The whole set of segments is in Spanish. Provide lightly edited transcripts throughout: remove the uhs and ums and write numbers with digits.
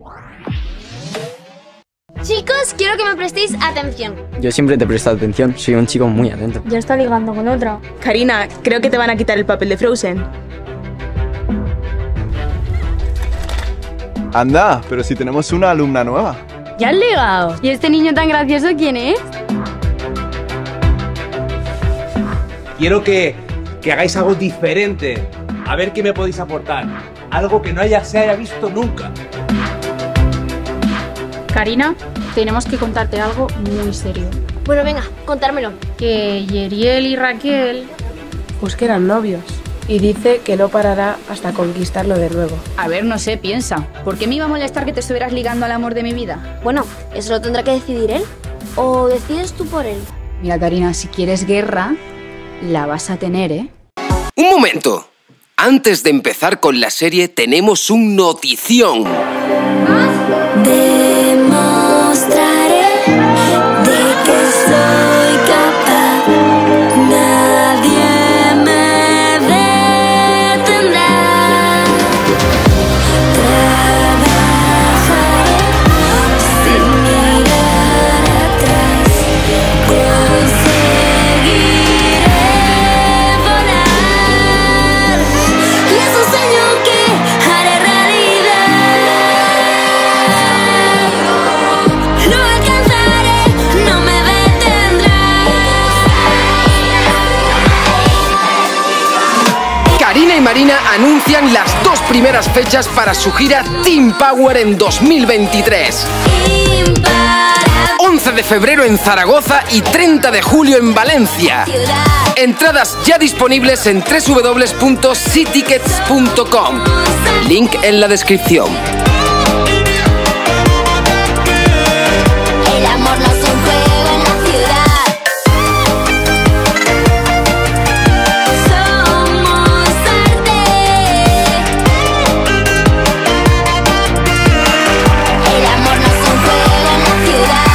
Chicos, quiero que me prestéis atención. Yo siempre te presto atención, soy un chico muy atento. Ya está ligando con otra. Karina, creo que te van a quitar el papel de Frozen. Anda, pero si tenemos una alumna nueva. ¿Ya has ligado? ¿Y este niño tan gracioso quién es? Quiero que hagáis algo diferente. A ver qué me podéis aportar. Algo que no se haya visto nunca. Karina, tenemos que contarte algo muy serio. Bueno, venga, contármelo. Que Yeriel y Raquel... Pues que eran novios. Y dice que no parará hasta conquistarlo de nuevo. A ver, no sé, piensa. ¿Por qué me iba a molestar que te estuvieras ligando al amor de mi vida? Bueno, eso lo tendrá que decidir él. ¿O decides tú por él? Mira, Karina, si quieres guerra, la vas a tener, ¿eh? ¡Un momento! Antes de empezar con la serie, tenemos un notición. Demostraré de que soy capaz. Nadie me detendrá. Trabajaré sin mirar atrás. Conseguiré volar. Y es un sueño que haré realidad. Lo alcanzaré, no me detendrás. Karina y Marina anuncian las 2 primeras fechas para su gira Team Power en 2023. 11 de febrero en Zaragoza y 30 de julio en Valencia. Entradas ya disponibles en www.ctickets.com. Link en la descripción. El amor no es un juego en la ciudad. Somos arte. El amor no es un juego en la ciudad.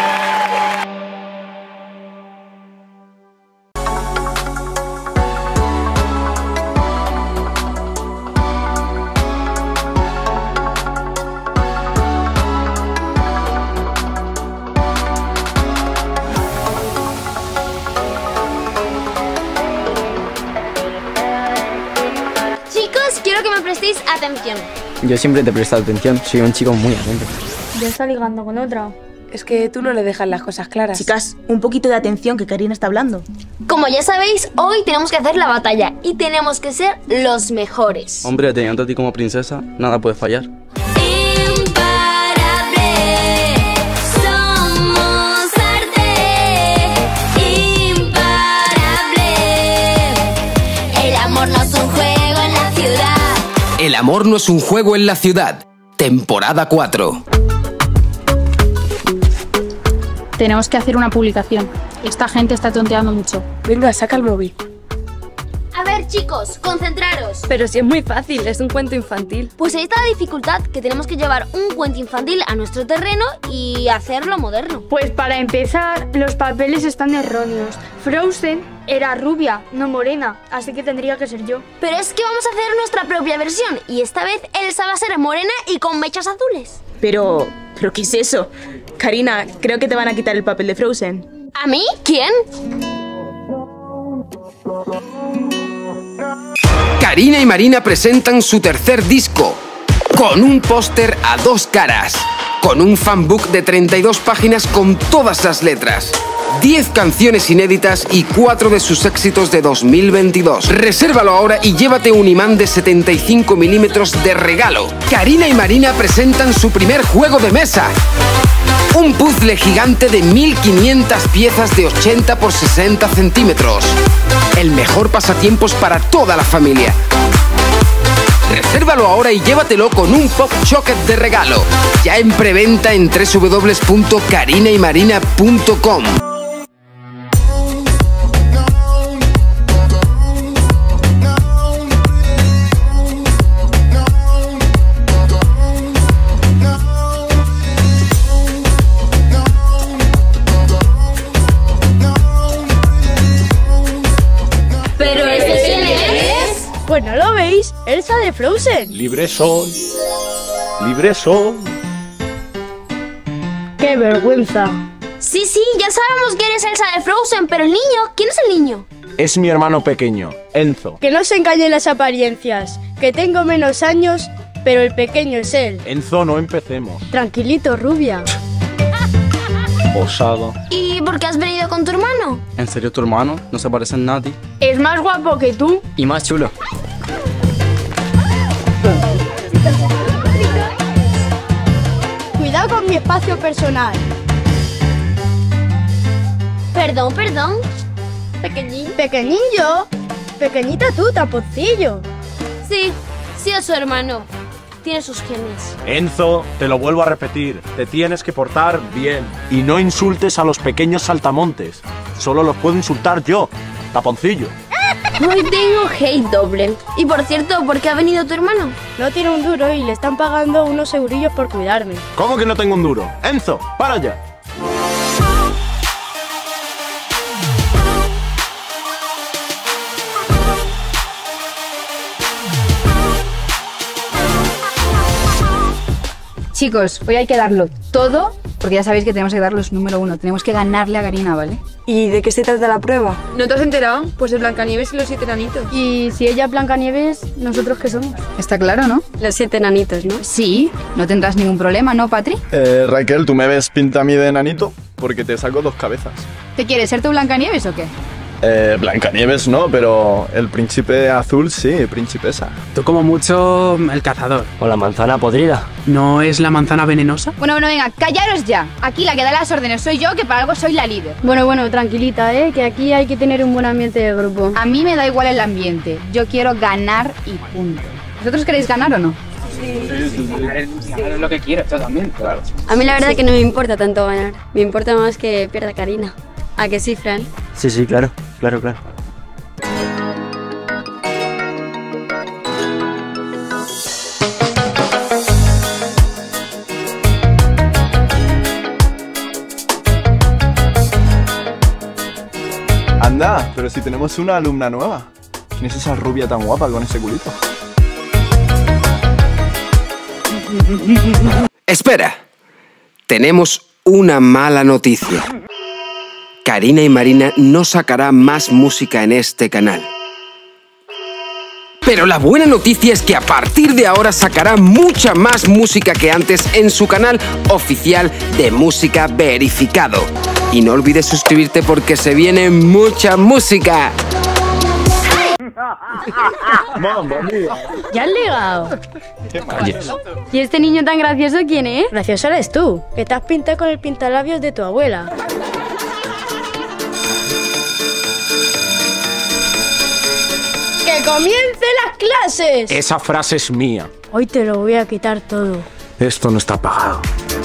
Chicos, quiero que me prestéis atención. Yo siempre te presto atención, soy un chico muy atento. Ya está ligando con otra. Es que tú no le dejas las cosas claras. Chicas, un poquito de atención que Karina está hablando. Como ya sabéis, hoy tenemos que hacer la batalla y tenemos que ser los mejores. Hombre, teniendo a ti como princesa, nada puede fallar. Imparable. Somos arte. Imparable. El amor no es un juego en la ciudad. El amor no es un juego en la ciudad. Temporada 4. Tenemos que hacer una publicación. Esta gente está tonteando mucho. Venga, saca el móvil. A ver, chicos, concentraros. Pero si es muy fácil, es un cuento infantil. Pues ahí está la dificultad, que tenemos que llevar un cuento infantil a nuestro terreno y hacerlo moderno. Pues para empezar, los papeles están erróneos. Frozen era rubia, no morena, así que tendría que ser yo. Pero es que vamos a hacer nuestra propia versión y esta vez Elsa va a ser morena y con mechas azules. Pero ¿qué es eso? Karina, creo que te van a quitar el papel de Frozen. ¿A mí? ¿Quién? Karina y Marina presentan su tercer disco, con un póster a 2 caras, con un fanbook de 32 páginas con todas las letras, 10 canciones inéditas y 4 de sus éxitos de 2022. Resérvalo ahora y llévate un imán de 75 milímetros de regalo. Karina y Marina presentan su primer juego de mesa. Un puzzle gigante de 1500 piezas de 80 por 60 centímetros. El mejor pasatiempos para toda la familia. Resérvalo ahora y llévatelo con un Pop Chocket de regalo. Ya en preventa en www.karinaymarina.com. ¿Pero este quién es? Pues no lo veis, Elsa de Frozen. Libre soy, libre soy. ¡Qué vergüenza! Sí, ya sabemos que eres Elsa de Frozen, pero el niño, ¿quién es el niño? Es mi hermano pequeño, Enzo. Que no se engañen las apariencias, que tengo menos años, pero el pequeño es él. Enzo, no empecemos. Tranquilito, rubia. Osado. ¿Y por qué has venido con tu hermano? ¿En serio tu hermano? No se parece en nada a ti. Es más guapo que tú. Y más chulo. Cuidado con mi espacio personal. Perdón. Pequeñillo. Pequeñita tú, taponcillo. Sí, es su hermano. Tiene sus genes. Enzo, te lo vuelvo a repetir, te tienes que portar bien. Y no insultes a los pequeños saltamontes. Solo los puedo insultar yo, taponcillo. Hoy tengo hate doble. Y por cierto, ¿por qué ha venido tu hermano? No tiene un duro y le están pagando unos eurillos por cuidarme. ¿Cómo que no tengo un duro? Enzo, para allá. Chicos, hoy hay que darlo todo, porque ya sabéis que tenemos que dar los número 1. Tenemos que ganarle a Karina, ¿vale? ¿Y de qué se trata la prueba? ¿No te has enterado? Pues de Blancanieves y los 7 enanitos. Y si ella es Blancanieves, ¿nosotros qué somos? Está claro, ¿no? Los 7 enanitos, ¿no? Sí, no tendrás ningún problema, ¿no, Patri? Raquel, ¿tú me ves pinta a mí de enanito? Porque te saco 2 cabezas. ¿Te quieres ser tu Blancanieves o qué? Blancanieves no, pero el príncipe azul sí, principesa. Tú como mucho el cazador. O la manzana podrida. ¿No es la manzana venenosa? Bueno, venga, callaros ya. Aquí la que da las órdenes soy yo, que para algo soy la líder. Bueno, tranquilita, que aquí hay que tener un buen ambiente de grupo. A mí me da igual el ambiente. Yo quiero ganar y punto. ¿Vosotros queréis ganar o no? Sí. Es lo que quiero, yo también. Claro. A mí la verdad que no me importa tanto ganar. Me importa más que pierda Karina. ¿A que sí, Fran? Sí, claro. Anda, pero si tenemos una alumna nueva. ¿Quién es esa rubia tan guapa con ese culito? Espera, tenemos una mala noticia. Karina y Marina no sacarán más música en este canal. Pero la buena noticia es que a partir de ahora sacará mucha más música que antes en su canal oficial de música verificado. Y no olvides suscribirte porque se viene mucha música. ¡Mamma mía! ¿Ya has ligado? ¡Qué calles! ¿Y este niño tan gracioso quién es? Gracioso eres tú, que te has pintado con el pintalabios de tu abuela. ¡Que comiencen las clases! Esa frase es mía. Hoy te lo voy a quitar todo. Esto no está pagado.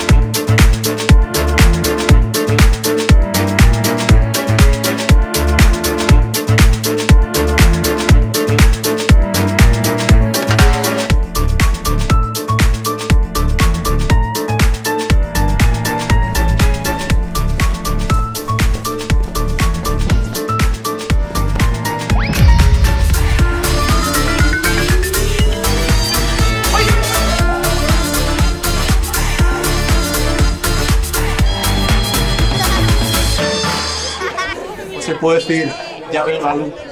Se puede decir, ya veo la luz.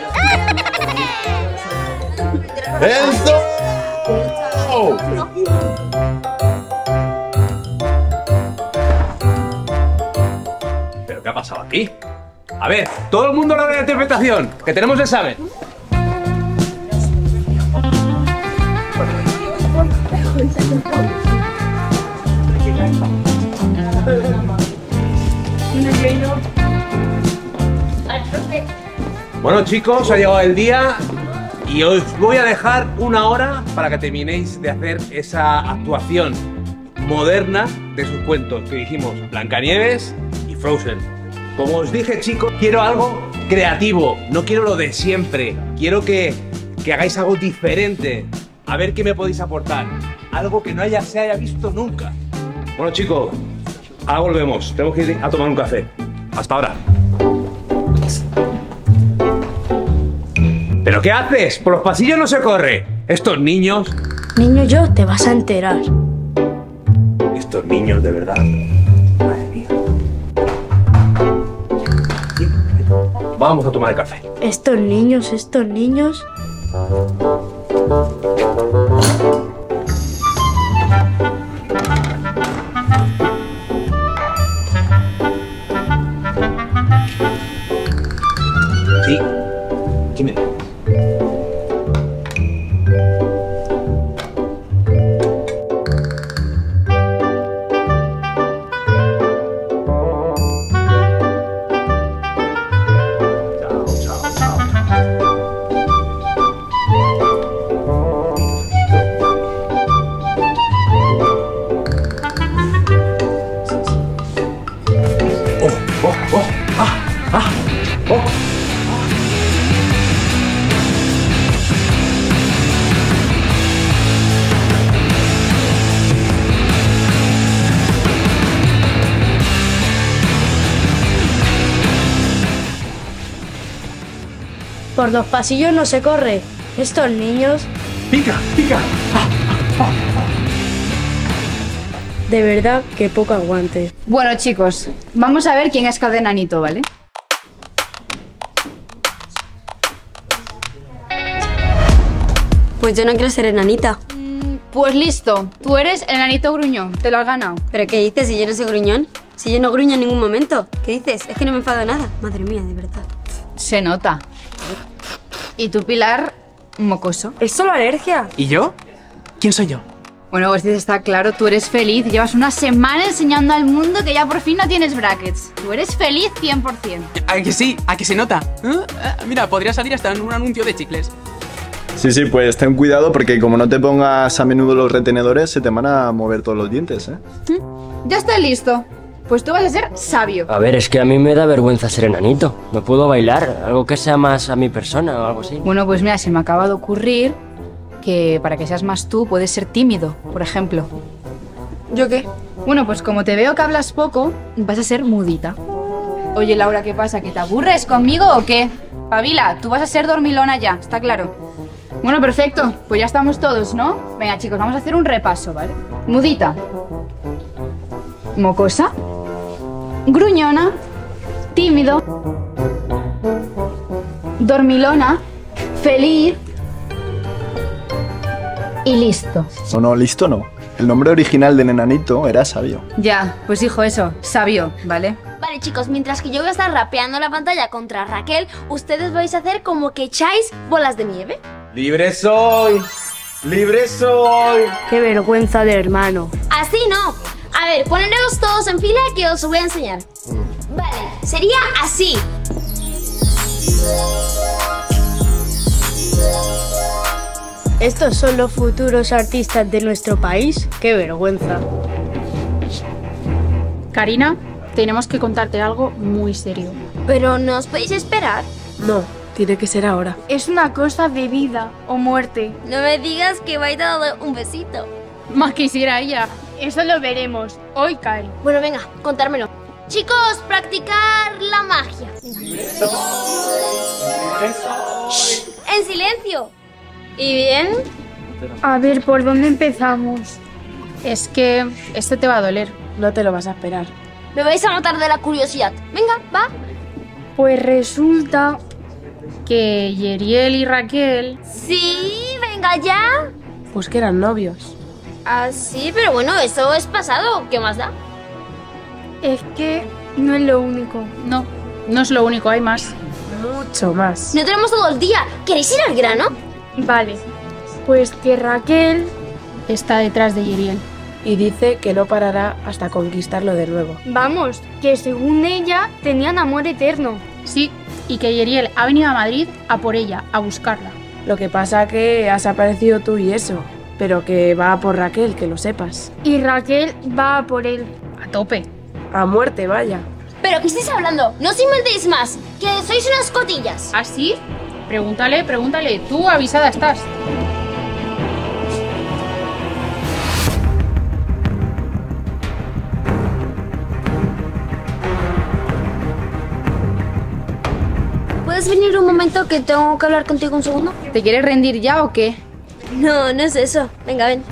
¡Enzo! ¿Pero qué ha pasado aquí? A ver, todo el mundo a la hora de interpretación, que tenemos examen. Bueno chicos, ha llegado el día y os voy a dejar 1 hora para que terminéis de hacer esa actuación moderna de sus cuentos que dijimos, Blancanieves y Frozen. Como os dije chicos, quiero algo creativo, no quiero lo de siempre, quiero que hagáis algo diferente, a ver qué me podéis aportar, algo que no se haya visto nunca. Bueno chicos, ahora volvemos, tenemos que ir a tomar un café. Hasta ahora. ¿Pero qué haces? Por los pasillos no se corre. Estos niños... Niño, yo te vas a enterar. Estos niños, de verdad. vamos a tomar el café. Estos niños, estos niños... Sí. Dime. Por los pasillos no se corre. Estos niños... ¡Pica! ¡Pica! De verdad, que poco aguante. Bueno, chicos, vamos a ver quién es cada enanito, ¿vale? Pues yo no quiero ser enanita. Pues listo, tú eres el enanito gruñón, te lo has ganado. ¿Pero qué dices si yo no soy gruñón? Si yo no gruño en ningún momento. ¿Qué dices? Es que no me enfado nada. Madre mía, de verdad. Se nota. ¿Y tú, Pilar? Mocoso. ¿Es solo alergia? ¿Y yo? ¿Quién soy yo? Bueno, pues está claro, tú eres feliz. Llevas una semana enseñando al mundo que ya por fin no tienes brackets. Tú eres feliz 100%. ¿A que sí? ¿A que se nota? Mira, podría salir hasta en un anuncio de chicles. Sí, pues ten cuidado porque como no te pongas a menudo los retenedores se te van a mover todos los dientes, ¿eh? Ya está listo. Pues tú vas a ser sabio. A ver, es que a mí me da vergüenza ser enanito. No puedo bailar, algo que sea más a mi persona o algo así. Bueno, pues mira, se me acaba de ocurrir que para que seas más tú puedes ser tímido, por ejemplo. ¿Yo qué? Bueno, pues como te veo que hablas poco, vas a ser mudita. Oye, Laura, ¿qué pasa? ¿Que te aburres conmigo o qué? Pavila, tú vas a ser dormilona ya, está claro. Bueno, perfecto, pues ya estamos todos, ¿no? Venga, chicos, vamos a hacer un repaso, ¿vale? Mudita. Mocosa. Gruñona. Tímido. Dormilona. Feliz. Y listo. No, listo no. El nombre original del enanito era Sabio. Ya, pues hijo, eso, sabio, ¿vale? Vale, chicos, mientras que yo voy a estar rapeando la pantalla contra Raquel, ustedes vais a hacer como que echáis bolas de nieve. ¡Libre soy! ¡Libre soy! ¡Qué vergüenza de hermano! Así no. A ver, poneros todos en fila que os voy a enseñar. Vale, sería así. ¿Estos son los futuros artistas de nuestro país? ¡Qué vergüenza! Karina, tenemos que contarte algo muy serio. Pero ¿no os podéis esperar? No, tiene que ser ahora. Es una cosa de vida o muerte. No me digas que vais a dar un besito. Más quisiera ella. Eso lo veremos. Hoy cae. Bueno, venga, contármelo. Chicos, practicar la magia. Shh, en silencio. ¿Y bien? A ver, ¿por dónde empezamos? Es que esto te va a doler. No te lo vas a esperar. Me vais a matar de la curiosidad. Venga, va. Pues resulta que Yeriel y Raquel... Sí, venga ya. Pues que eran novios. Ah, sí, pero bueno, eso es pasado. ¿Qué más da? Es que no es lo único. No, no es lo único, hay más. Mucho más. No tenemos todo el día. ¿Queréis ir al grano? Vale. Pues que Raquel está detrás de Yeriel. Y dice que no parará hasta conquistarlo de nuevo. Vamos, que según ella tenían amor eterno. Sí, y que Yeriel ha venido a Madrid a por ella, a buscarla. Lo que pasa que has aparecido tú y eso, pero que va a por Raquel, que lo sepas. Y Raquel va a por él. A tope. A muerte, vaya. ¿Pero qué estáis hablando? No os inventéis más, que sois unas cotillas. ¿Ah, sí? Pregúntale, tú avisada estás. ¿Puedes venir un momento que tengo que hablar contigo un segundo? ¿Te quieres rendir ya o qué? No, no es eso. Venga, ven.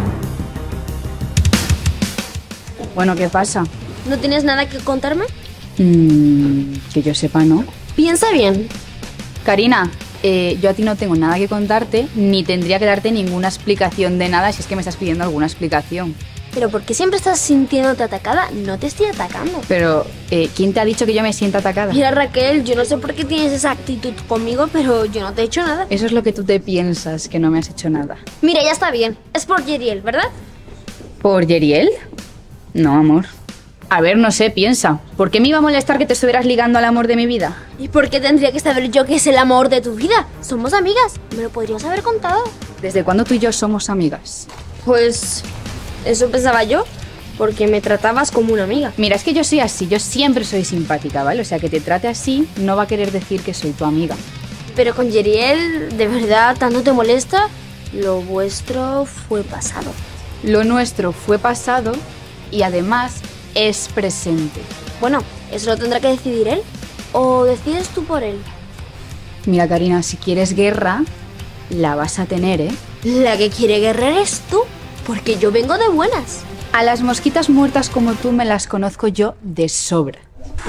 Bueno, ¿qué pasa? ¿No tienes nada que contarme? Que yo sepa, ¿no? Piensa bien. Karina, yo a ti no tengo nada que contarte, ni tendría que darte ninguna explicación de nada si es que me estás pidiendo alguna explicación. Pero ¿por qué siempre estás sintiéndote atacada? No te estoy atacando. Pero, ¿quién te ha dicho que yo me sienta atacada? Mira, Raquel, yo no sé por qué tienes esa actitud conmigo, pero yo no te he hecho nada. Eso es lo que tú te piensas, que no me has hecho nada. Mira, ya está bien. Es por Yeriel, ¿verdad? ¿Por Yeriel? No, amor. A ver, no sé, piensa. ¿Por qué me iba a molestar que te estuvieras ligando al amor de mi vida? ¿Y por qué tendría que saber yo que es el amor de tu vida? Somos amigas. Me lo podrías haber contado. ¿Desde cuándo tú y yo somos amigas? Pues... eso pensaba yo, porque me tratabas como una amiga. Mira, es que yo soy así, yo siempre soy simpática, ¿vale? O sea, que te trate así no va a querer decir que soy tu amiga. Pero con Yeriel, ¿de verdad tanto te molesta? Lo vuestro fue pasado. Lo nuestro fue pasado y además es presente. Bueno, eso lo tendrá que decidir él. ¿O decides tú por él? Mira, Karina, si quieres guerra, la vas a tener, ¿eh? La que quiere guerra eres tú. Porque yo vengo de buenas. A las mosquitas muertas como tú me las conozco yo de sobra.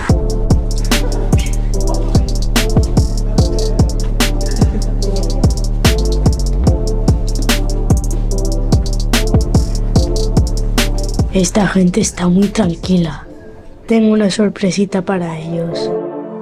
Esta gente está muy tranquila. Tengo una sorpresita para ellos.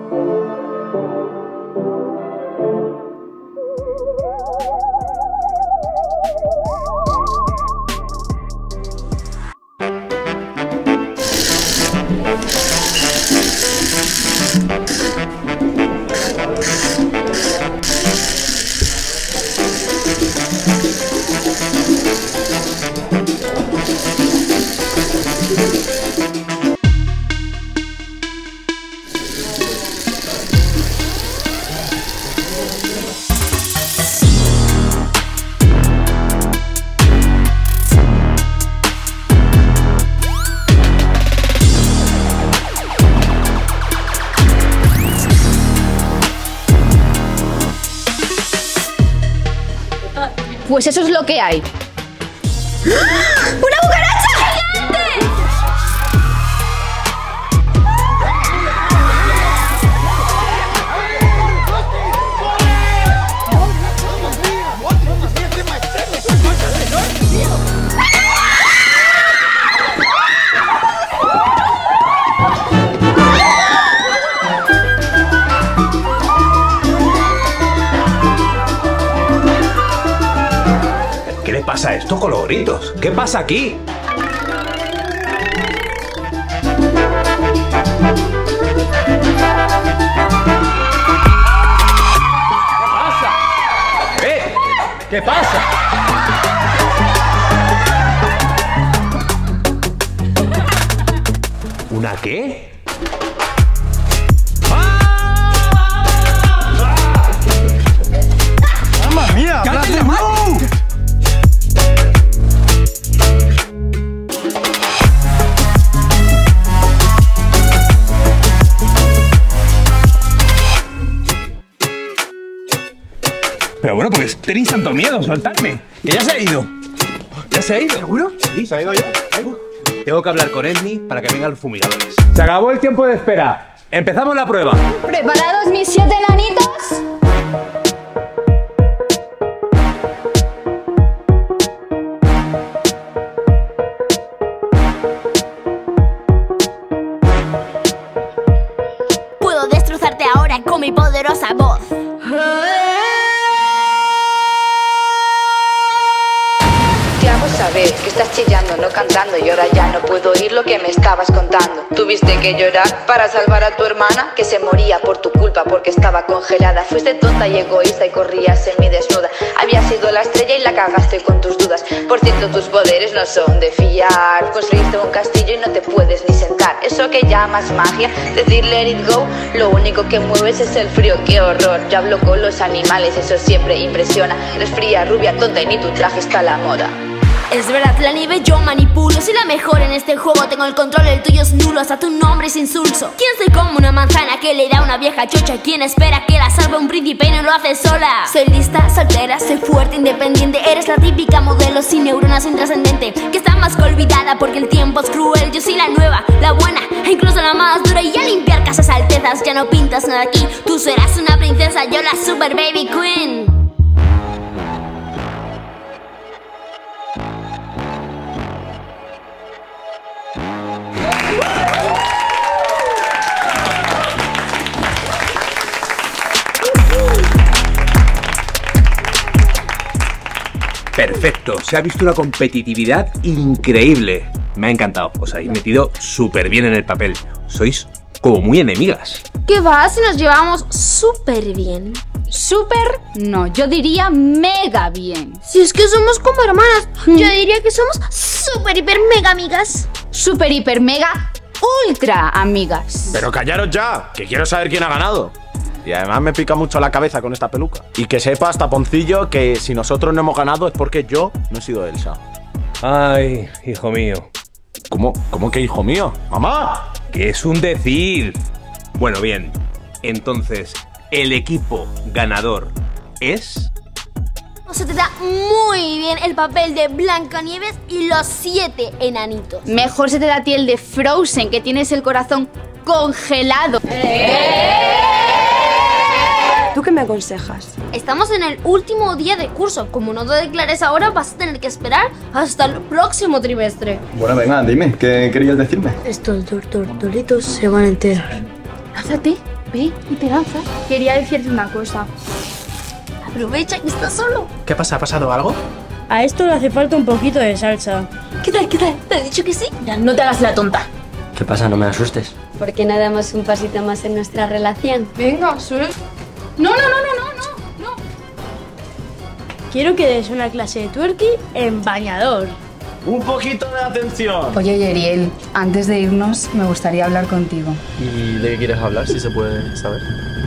Pues eso es lo que hay. ¡Una cucaracha gigante! ¿Qué le pasa a esto con los gritos? ¿Qué pasa aquí? ¿Qué pasa? ¿Una qué? ¡Mamma mía! ¡Cállate la mano! Pero bueno, pues tenéis tanto miedo, soltadme. Que ya se ha ido. ¿Ya se ha ido? ¿Seguro? Sí, se ha ido ya. Tengo que hablar con Edney para que vengan los fumigadores. Se acabó el tiempo de espera. Empezamos la prueba. ¿Preparados mis 7 enanitos? Puedo destrozarte ahora con mi poderosa voz. Vamos a ver, que estás chillando, no cantando, y ahora ya no puedo oír lo que me estabas contando. Tuviste que llorar para salvar a tu hermana, que se moría por tu culpa porque estaba congelada. Fuiste tonta y egoísta y corrías semidesnuda. Habías sido la estrella y la cagaste con tus dudas. Por cierto, tus poderes no son de fiar. Construiste un castillo y no te puedes ni sentar. Eso que llamas magia, decir let it go, lo único que mueves es el frío, qué horror. Yo hablo con los animales, eso siempre impresiona. Eres fría, rubia, tonta y ni tu traje está a la moda. Es verdad, la nieve yo manipulo. Soy la mejor en este juego, tengo el control, el tuyo es nulo. Hasta tu nombre es insulso. ¿Quién soy como una manzana que le da una vieja chocha? ¿Quién espera que la salve un príncipe y no lo hace sola? Soy lista, soltera, soy fuerte, independiente. Eres la típica modelo sin neuronas, intrascendente, que está más que olvidada porque el tiempo es cruel. Yo soy la nueva, la buena, e incluso la más dura. Y a limpiar casas altezas, ya no pintas nada aquí. Tú serás una princesa, yo la super baby queen. Perfecto, se ha visto una competitividad increíble. Me ha encantado, os habéis metido súper bien en el papel. Sois como muy enemigas. ¿Qué va? Si nos llevamos súper bien. Súper, no, yo diría mega bien. Si es que somos como hermanas, yo diría que somos súper, hiper, mega amigas. Súper, hiper, mega, ultra amigas. Pero callaros ya, que quiero saber quién ha ganado. Y además me pica mucho la cabeza con esta peluca. Y que sepas, taponcillo, que si nosotros no hemos ganado es porque yo no he sido Elsa. Ay, hijo mío. ¿Cómo que hijo mío? ¡Mamá! Que es un decir. Bueno, bien. Entonces, el equipo ganador es... Se te da muy bien el papel de Blancanieves y los 7 enanitos. Mejor se te da a ti el de Frozen, que tienes el corazón congelado. ¿Tú qué me aconsejas? Estamos en el último día de curso. Como no te declares ahora, vas a tener que esperar hasta el próximo trimestre. Bueno, venga, dime, ¿qué querías decirme? Estos tortolitos se van a enterar. Lánzate, ve y te lanzas. Quería decirte una cosa. Aprovecha que estás solo. ¿Qué pasa? ¿Ha pasado algo? A esto le hace falta un poquito de salsa. ¿Qué tal? ¿Te he dicho que sí? Ya, no te hagas la tonta. ¿Qué pasa? No me asustes. ¿Por qué no damos un pasito más en nuestra relación? Venga, solo... No. Quiero que des una clase de twerking en bañador. ¡Un poquito de atención! Oye, Yeriel, antes de irnos me gustaría hablar contigo. ¿Y de qué quieres hablar, si se puede saber?